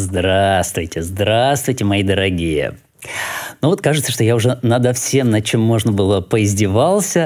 Здравствуйте, здравствуйте, мои дорогие. Ну вот кажется, что я уже надо всем, над чем можно было, поиздевался,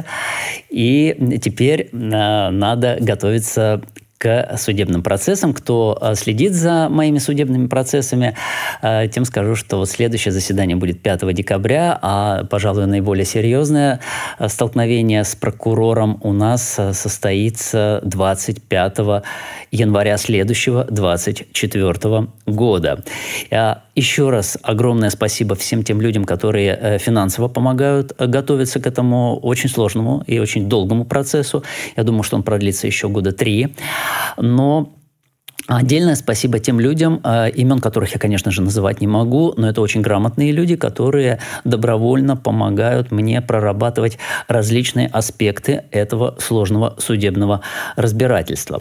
и теперь надо готовиться к судебным процессам. Кто следит за моими судебными процессами, тем скажу, что вот следующее заседание будет 5 декабря, а, пожалуй, наиболее серьезное столкновение с прокурором у нас состоится 25 января следующего, 2024 года. Еще раз огромное спасибо всем тем людям, которые финансово помогают готовиться к этому очень сложному и очень долгому процессу. Я думаю, что он продлится еще года 3. Но отдельное спасибо тем людям, имен которых я, конечно же, называть не могу, но это очень грамотные люди, которые добровольно помогают мне прорабатывать различные аспекты этого сложного судебного разбирательства.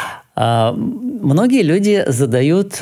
Многие люди задают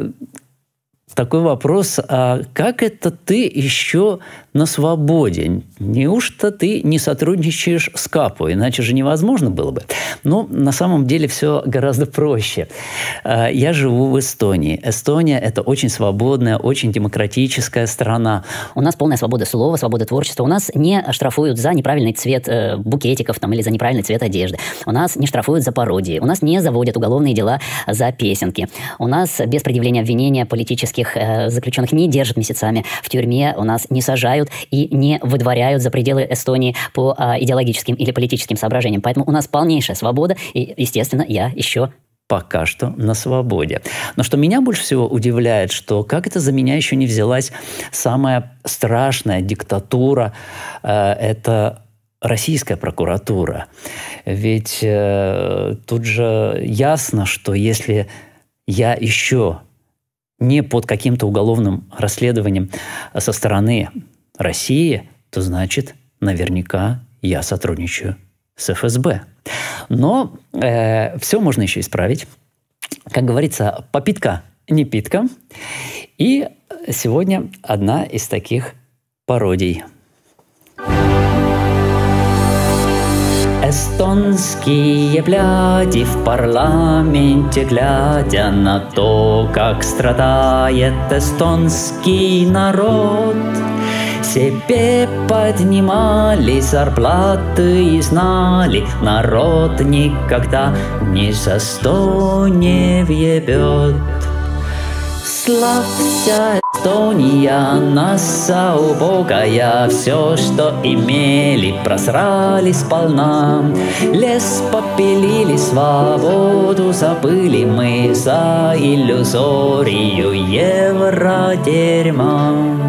такой вопрос: а как это ты еще на свободе? Неужто ты не сотрудничаешь с Капо? Иначе же невозможно было бы. Но на самом деле все гораздо проще. Я живу в Эстонии. Эстония – это очень свободная, очень демократическая страна. У нас полная свобода слова, свобода творчества. У нас не штрафуют за неправильный цвет букетиков или за неправильный цвет одежды. У нас не штрафуют за пародии. У нас не заводят уголовные дела за песенки. У нас без предъявления обвинения политических заключенных не держат месяцами в тюрьме. У нас не сажают и не выдворяют за пределы Эстонии по идеологическим или политическим соображениям. Поэтому у нас полнейшая свобода, и, естественно, я еще пока что на свободе. Но что меня больше всего удивляет, что как это за меня еще не взялась самая страшная диктатура, это российская прокуратура. Ведь тут же ясно, что если я еще не под каким-то уголовным расследованием со стороны России, то значит, наверняка я сотрудничаю с ФСБ. Но все можно еще исправить. Как говорится, попитка не питка. И сегодня одна из таких пародий. Эстонские бляди в парламенте, глядя на то, как страдает эстонский народ, себе поднимали зарплаты и знали, народ никогда ни за 100 не въебет. Славься, Эстония, наша убогая, все, что имели, просрали сполна. Лес попилили, свободу забыли мы за иллюзорию евродерьма.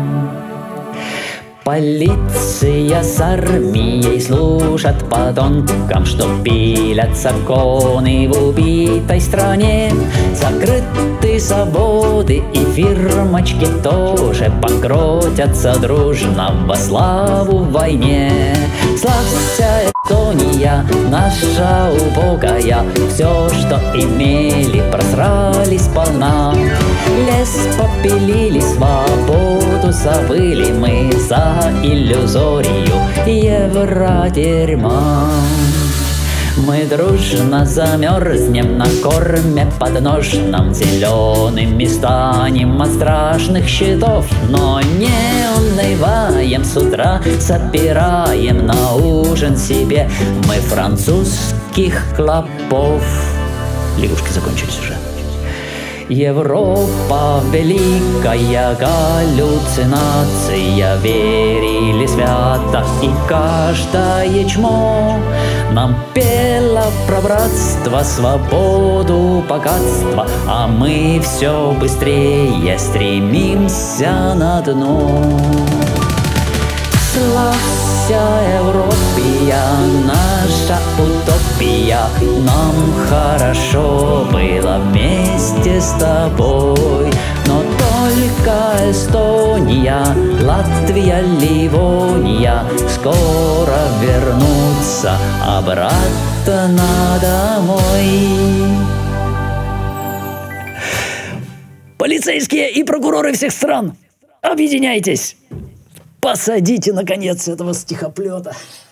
Полиция с армией служат подонкам, что пилят законы в убитой стране. Закрыты заводы и фирмочки тоже покрутятся дружно во славу войне. Славься, Эстония, наша убогая, все, что имели, просрали сполна. Лес попилили, свободу забыли мы за иллюзорию евродерьма. Мы дружно замерзнем на корме подножном, зелеными станем от страшных щитов, но не унываем с утра, собираем на ужин себе мы французских клопов. Лягушки закончились уже. Европа великая галлюцинация, верили свято, и каждое чмо нам пело про братство, свободу, богатство, а мы все быстрее стремимся на дно. Славься, Европия, наша утопия, нам хорошо было вместе с тобой. Но только Эстония, Латвия, Ливония скоро вернутся обратно домой. Полицейские и прокуроры всех стран, объединяйтесь! Посадите, наконец, этого стихоплета.